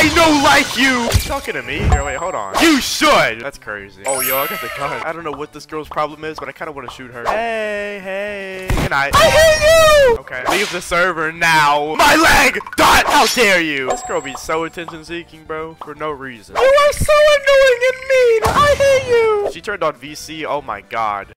ain't no like you. You talking to me? Here, wait, hold on. You should. That's crazy. Oh, yo, I got the gun. I don't know what this girl's problem is, but I kind of want to shoot her. Hey. Good night. I hate you. Okay, leave the server now. My leg. Dot. How dare you? This girl be so attention-seeking, bro, for no reason. You are so annoying and mean. I hate you. She turned on VC. Oh my god.